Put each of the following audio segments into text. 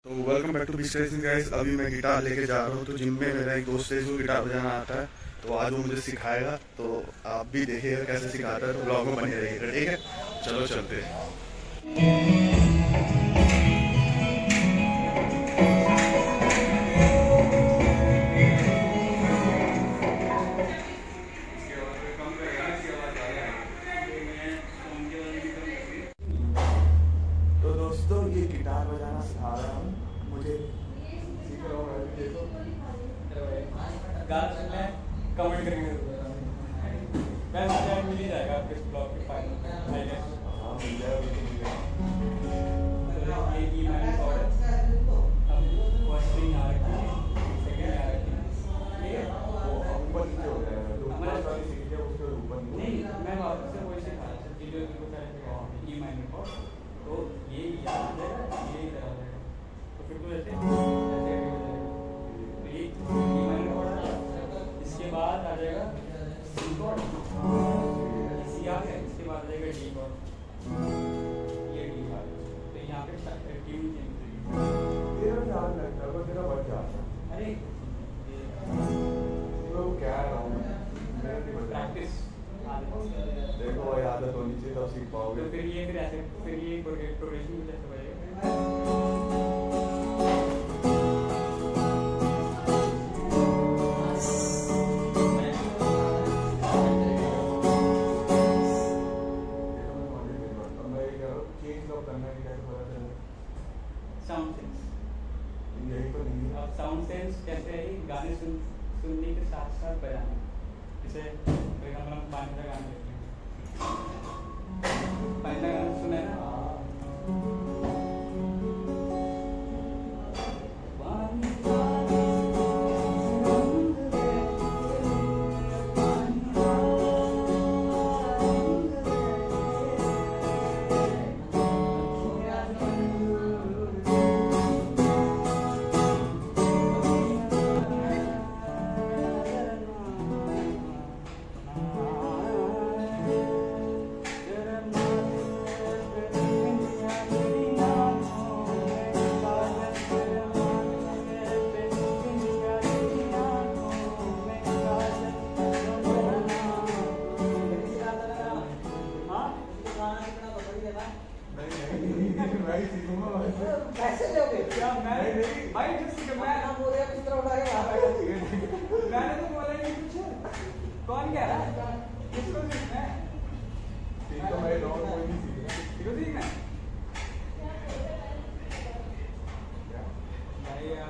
तो welcome back to बीस्टा guys. अभी मैं गिटार लेके जा रहा हूँ। तो जिम में मेरा एक दोस्त है जो गिटार बजाना आता है, तो आज वो मुझे सिखाएगा। तो आप भी देखिएगा कैसे सिखाता है, तो ब्लॉग में बने रहिएगा, ठीक है। चलो चलते हैं। तो दोस्तों ये गिटार बजाना सिखा रहा हूँ, मुझे सीख रहा हूँ। देखो कमेंट करेंगे मैं मिल ही जाएगा आपके ब्लॉग के फाइल में। हाँ मिल जाएगा। ये की मैंने रिकॉर्ड है। अब फर्स्ट थिंग आ रखी है, सेकंड आ रखी है, ये वो ऊपर नीचे हो जाएगा। तो ऊपर वाली सीख है उसके ऊपर नहीं, मैं वापस से वही सिखा रहा था। वीडियो को पहले ई माइनर रिकॉर्ड, तो ये याद आ जाएगा, ये इधर आ जाएगा। तो फिर तो ऐसे ऐसे हो जाएगा। तो ये ई माइनर रिकॉर्ड, इसके बाद आ जाएगा सी कॉर्ड, सी आ गया। इसके बाद आ जाएगा डी कॉर्ड, ये डी आ गया। तो यहाँ पे ट्यून चेंज तेरा याद लगता है, तेरा बच जाता है। अरे तो क्या रहा हूँ मेरा नहीं बचा। प्रैक्टिस देखो भाई, आदत होनी चाहिए तब सीख पाओगे। तो फिर ऐसे फिर ये प्रोग्रेशन कुछ ऐसे बजेगा। साउंड सेंस, यही तो नहीं है। अब साउंड सेंस कैसे है? गाने सुनने के साथ साथ बजाना। जैसे फॉर एग्जाम्पल हम पानी का गाना लेते हैं, पानी का गाना सुना है ना? कैसे लोगे? क्या मैं भाई जिससे मैं बोल रहा किस तरह उठा के मैंने तो बोला ही नहीं कुछ। कौन कह रहा है? किसको सीखना है? ठीक तो मैं नॉन कोई नहीं सीख रहा। किसको सीखना है? भाई यार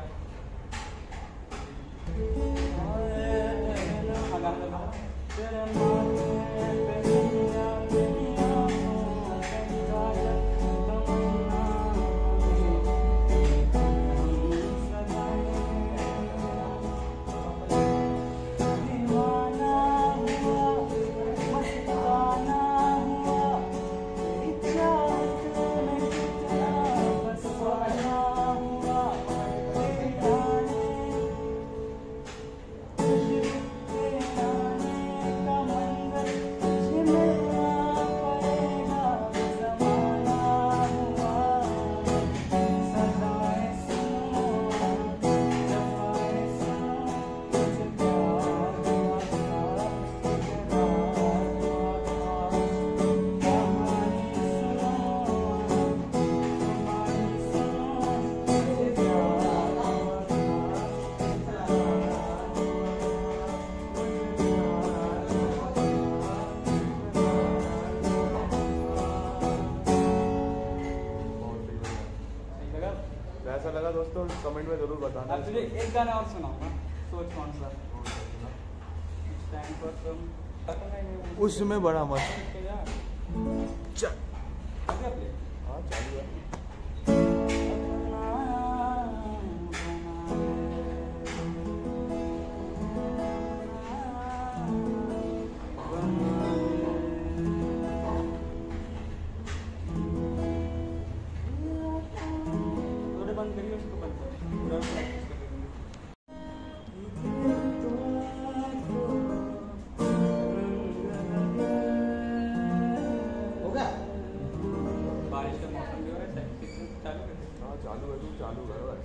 ऐसा लगा दोस्तों, कमेंट में जरूर बताना। अब तुझे एक गाना और सुनाऊंगा, सोच कौन सा। उसमें बड़ा मस्त। चल हाँ चालू है। बंद करिए उसको, बंद करिए पूरा प्रैक्टिस कर लेंगे। होगा? बारिश का मौसम जो है चालू कर दे। हाँ चालू है, तू चालू कर।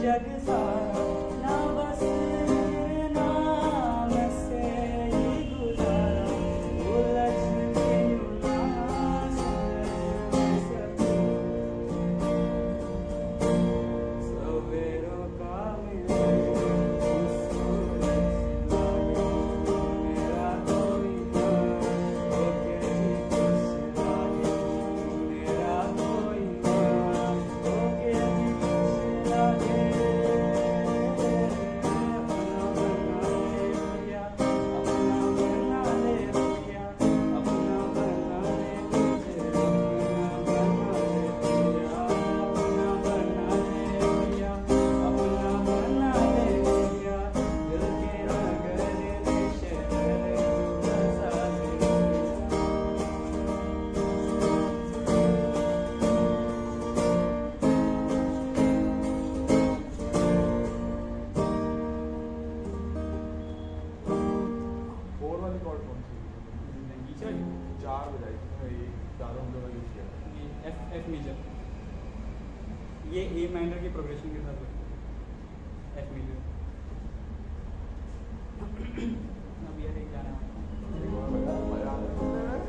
जग सारा ना बस नाम से ही गुजारा उलझ के ना समझ सकूं सवेरों का मेरा कोई हो के भी खुश लागे मेरा कोई हो के भी खुश लागे अपना बना ले भैया अपना बना ले मुझे अपना बना ले भैया अपना बना ले भैया अपना बना ले भैया दिल के नगर में शहर बसा दे फोर वाली कॉर्ड कौन सी चार बजाई चारों में यूज किया एफ मेजर ये ए माइनर की प्रोग्रेशन के साथ एफ मेजर अब ये एक गाना एक और बजा मजा आ रहा है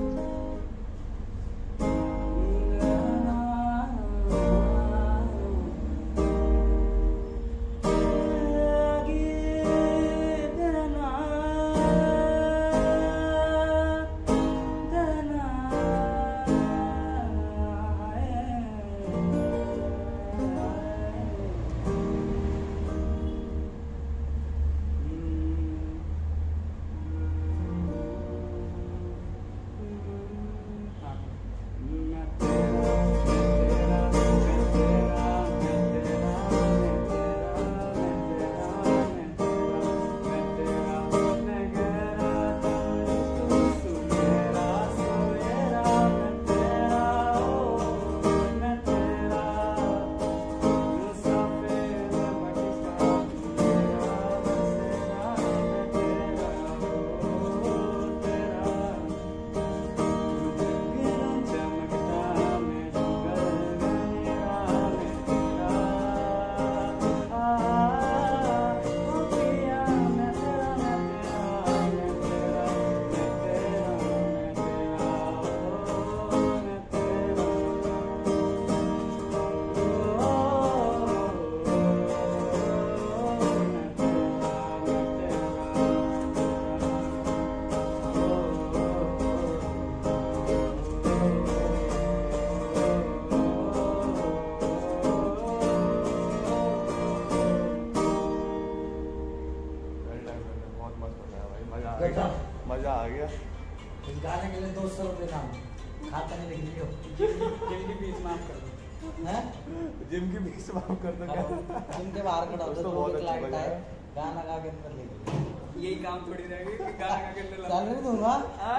मजा आ गया इस गाने के लिए 200 रुपये दाम खाता नहीं लिख लियो जिम की फीस माफ कर दो हैं जिम की फीस माफ कर दो क्या जिनके बाहर खड़ा होता दोस्तों, है बहुत तो अच्छी लाइट बजा है है। गाना गा के अंदर ले यही काम थोड़ी रहेगी कि गाना गा के अंदर चल नहीं दूंगा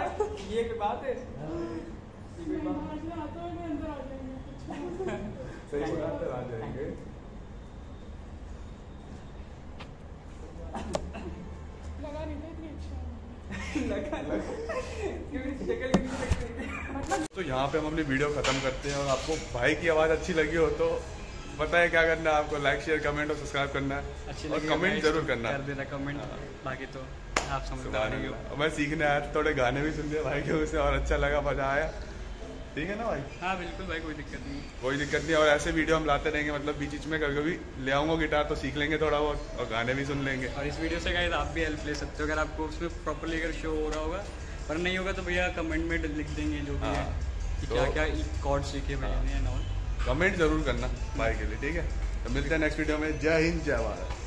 ये कोई बात है सही बात है आ जाएंगे लगा नहीं था इतनी अच्छा तो यहाँ पे हम अपनी वीडियो ख़त्म करते हैं और आपको भाई की आवाज़ अच्छी लगी हो तो पता है क्या करना है आपको लाइक शेयर कमेंट और सब्सक्राइब करना है और कमेंट जरूर करना कर देना कमेंट बाकी तो आप समझदार ही हो मैं सीखने आया था थोड़े गाने भी सुन लिया भाई के उससे और अच्छा लगा मजा आया ठीक है ना भाई हाँ बिल्कुल भाई कोई दिक्कत नहीं कोई दिक्कत नहीं और ऐसे वीडियो हम लाते रहेंगे मतलब बीच बीच में कभी कभी ले आऊंगा गिटार तो सीख लेंगे थोड़ा बहुत और गाने भी सुन लेंगे और इस वीडियो से गाइस आप भी हेल्प ले सकते हो अगर आपको उसमें प्रॉपर्ली अगर शो हो रहा होगा पर नहीं होगा तो भैया कमेंट में लिख देंगे जो भी है कि तो- क्या क्या कॉर्ड सीखे भैया ने एंड ऑल कमेंट जरूर करना भाई के लिए ठीक है तो मिलते हैं नेक्स्ट वीडियो में जय हिंद जय भारत